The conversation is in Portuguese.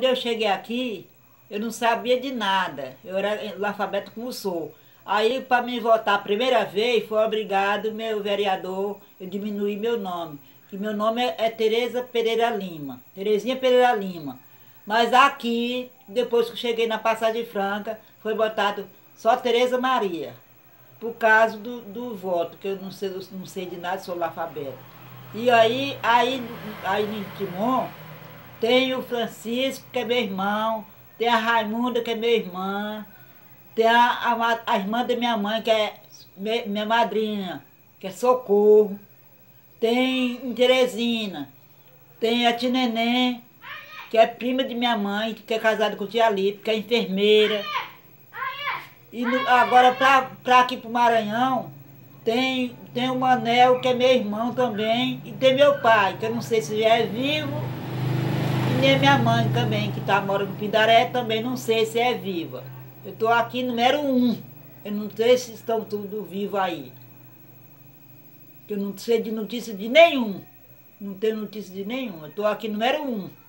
Quando eu cheguei aqui, eu não sabia de nada. Eu era analfabeto como sou. Aí, para me votar a primeira vez, foi obrigado meu vereador, eu diminuir meu nome. Que meu nome é Tereza Pereira Lima. Terezinha Pereira Lima. Mas aqui, depois que eu cheguei na Passagem Franca, foi botado só Tereza Maria. Por causa do voto, que eu não sei de nada, sou analfabeto. E aí em Timon, tem o Francisco, que é meu irmão, tem a Raimunda, que é minha irmã, tem a irmã da minha mãe, que é minha madrinha, que é Socorro, tem em Teresina, tem a tia Neném, que é prima de minha mãe, que é casada com o tia Lipe, que é enfermeira. E agora, para aqui para o Maranhão, tem o Manel, que é meu irmão também, e tem meu pai, que eu não sei se já é vivo, e nem minha mãe também, que tá morando no Pindaré, também não sei se é viva. Eu estou aqui número 1. Eu não sei se estão tudo vivos aí. Eu não sei de notícia de nenhum. Não tenho notícia de nenhum. Eu estou aqui número 1.